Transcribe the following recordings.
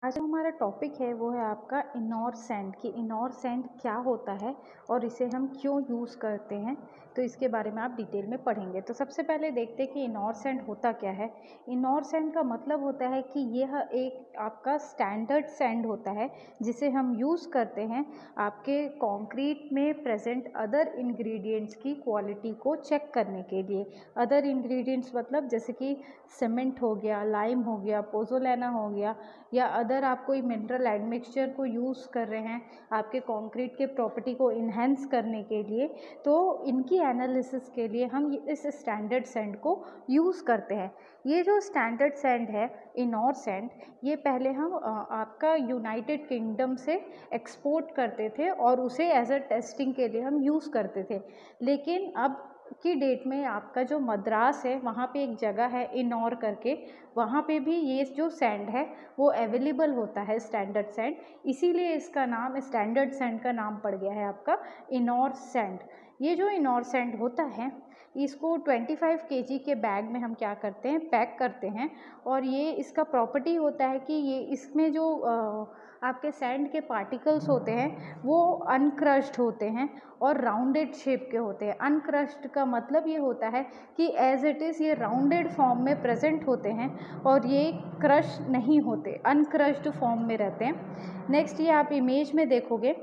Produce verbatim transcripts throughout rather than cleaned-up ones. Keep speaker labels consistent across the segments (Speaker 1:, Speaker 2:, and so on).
Speaker 1: आज जो हमारा टॉपिक है वो है आपका इनॉर सैंड कि इनॉर सैंड क्या होता है और इसे हम क्यों यूज़ करते हैं, तो इसके बारे में आप डिटेल में पढ़ेंगे। तो सबसे पहले देखते हैं कि इनॉर सैंड होता क्या है। इनॉर सैंड का मतलब होता है कि यह एक आपका स्टैंडर्ड सैंड होता है जिसे हम यूज़ करते हैं आपके कंक्रीट में प्रेजेंट अदर इंग्रेडिएंट्स की क्वालिटी को चेक करने के लिए। अदर इंग्रेडिएंट्स मतलब जैसे कि सीमेंट हो गया, लाइम हो गया, पोज़ोलाना हो गया, या अदर आप कोई मिनरल एडमिक्सचर को यूज़ कर रहे हैं आपके कंक्रीट के प्रॉपर्टी को इन्हेंस करने के लिए, तो इनकी एनालिसिस के लिए हम इस स्टैंडर्ड सैंड को यूज़ करते हैं। ये जो स्टैंडर्ड सैंड है इनॉर सैंड, ये पहले हम आपका यूनाइटेड किंगडम से एक्सपोर्ट करते थे और उसे एज अ टेस्टिंग के लिए हम यूज़ करते थे। लेकिन अब की डेट में आपका जो मद्रास है वहाँ पे एक जगह है इनॉर करके, वहाँ पे भी ये जो सैंड है वो अवेलेबल होता है स्टैंडर्ड सैंड, इसीलिए इसका नाम स्टैंडर्ड सैंड का नाम पड़ गया है आपका इनॉर सैंड। ये जो इनॉर सैंड होता है इसको पच्चीस केजी के बैग में हम क्या करते हैं, पैक करते हैं। और ये इसका प्रॉपर्टी होता है कि ये इसमें जो आपके सैंड के पार्टिकल्स होते हैं वो अनक्रश्ड होते हैं और राउंडेड शेप के होते हैं। अनक्रश्ड का मतलब ये होता है कि एज इट इज़ ये राउंडेड फॉर्म में प्रेजेंट होते हैं और ये क्रश नहीं होते, अनक्रश्ड फॉर्म में रहते हैं। नेक्स्ट ये आप इमेज में देखोगे,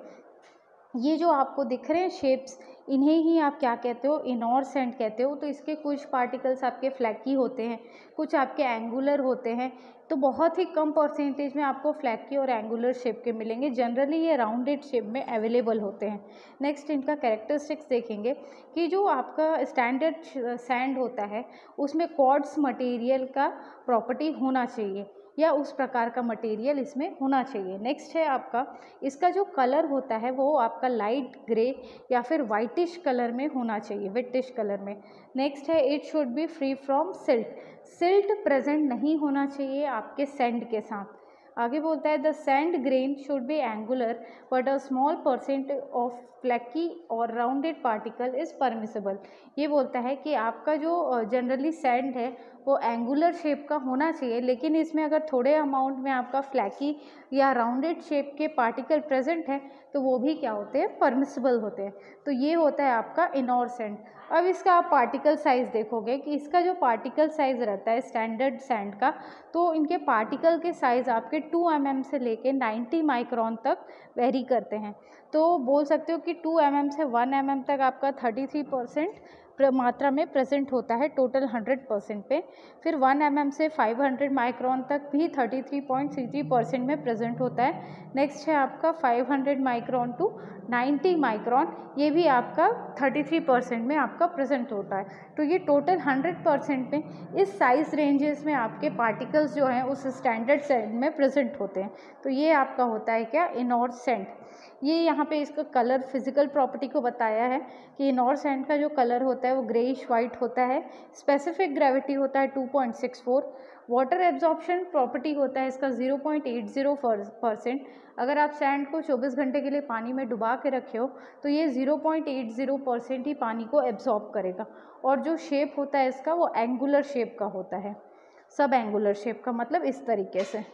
Speaker 1: ये जो आपको दिख रहे हैं शेप्स, इन्हें ही आप क्या कहते हो, इनॉर सैंड कहते हो। तो इसके कुछ पार्टिकल्स आपके फ्लैकी होते हैं, कुछ आपके एंगुलर होते हैं, तो बहुत ही कम परसेंटेज में आपको फ्लैकी और एंगुलर शेप के मिलेंगे। जनरली ये राउंडेड शेप में अवेलेबल होते हैं। नेक्स्ट इनका कैरेक्टरिस्टिक्स देखेंगे कि जो आपका स्टैंडर्ड सैंड होता है उसमें क्वार्ट्ज मटेरियल का प्रॉपर्टी होना चाहिए या उस प्रकार का मटेरियल इसमें होना चाहिए। नेक्स्ट है आपका इसका जो कलर होता है वो आपका लाइट ग्रे या फिर वाइटिश कलर में होना चाहिए, विटिश कलर में। नेक्स्ट है it should be free from silt, silt present नहीं होना चाहिए आपके सैंड के साथ। आगे बोलता है the sand grain should be angular but a small percent of flaky और राउंडेड पार्टिकल इज़ परमिसेबल। ये बोलता है कि आपका जो जनरली सैंड है वो एंगुलर शेप का होना चाहिए, लेकिन इसमें अगर थोड़े अमाउंट में आपका फ्लैकी या राउंडेड शेप के पार्टिकल प्रेजेंट है तो वो भी क्या होते हैं, परमिसिबल होते हैं। तो ये होता है आपका इनॉर सैंड। अब इसका आप पार्टिकल साइज़ देखोगे कि इसका जो पार्टिकल साइज़ रहता है स्टैंडर्ड सैंड का, तो इनके पार्टिकल के साइज़ आपके टू एम एम से लेके नाइन्टी माइक्रोन तक वेरी करते हैं। तो बोल सकते हो कि टू एम एम से वन एम एम तक आपका थर्टी थ्री परसेंट मात्रा में प्रेजेंट होता है टोटल हंड्रेड परसेंट पे। फिर वन एम एम से फाइव हंड्रेड माइक्रोन तक भी thirty three point three three percent में प्रेजेंट होता है। नेक्स्ट है आपका five hundred micron to ninety micron, ये भी आपका थर्टी थ्री परसेंट में आपका प्रेजेंट होता है। तो ये टोटल हंड्रेड परसेंट में इस साइज़ रेंजेस में आपके पार्टिकल्स जो हैं उस स्टैंडर्ड सैंड में प्रेजेंट होते हैं। तो ये आपका होता है क्या, इनॉर सैंड। ये यहाँ पे इसका कलर फिजिकल प्रॉपर्टी को बताया है कि इनॉर सैंड का जो कलर होता है वो ग्रेइश वाइट होता है। स्पेसिफिक ग्रेविटी होता है two point six four. Water absorption property होता है इसका zero point eight zero percent. अगर आप सैंड को चौबीस घंटे के लिए पानी में डुबा के रखे हो तो ये zero point eight zero percent ही पानी को एब्जॉर्ब करेगा। और जो शेप होता है इसका वो एंगुलर शेप का होता है, सब एंगुलर शेप का, मतलब इस तरीके से,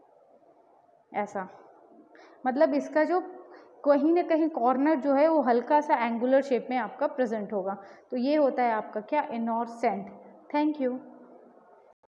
Speaker 1: ऐसा, मतलब इसका जो कहीं ना कहीं कॉर्नर जो है वो हल्का सा एंगुलर शेप में आपका प्रेजेंट होगा। तो ये होता है आपका क्या, इनॉर सैंड। Thank you.